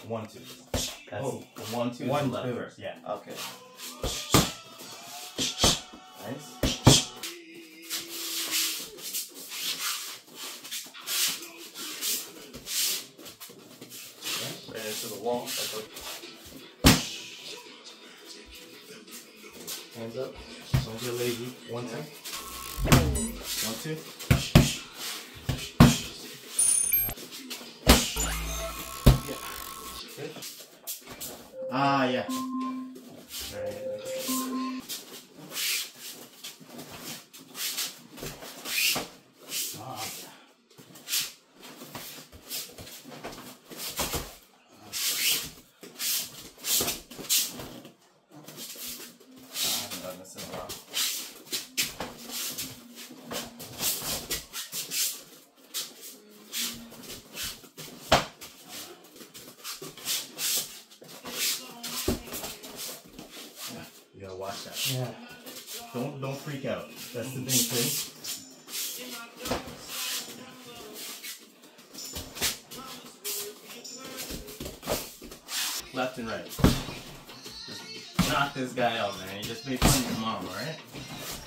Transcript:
1, 2. That's Oh, 1, 2. 1, left 2. first. Yeah. Okay. Nice. Right into the wall. Hands up. Don't get lazy. 1, 2. 1, 2. Yeah. Good. Ah, yeah. Right. You gotta watch that. Yeah. Don't freak out. That's the thing too. Left and right. Just knock this guy out, man. You just made fun of your mom, alright?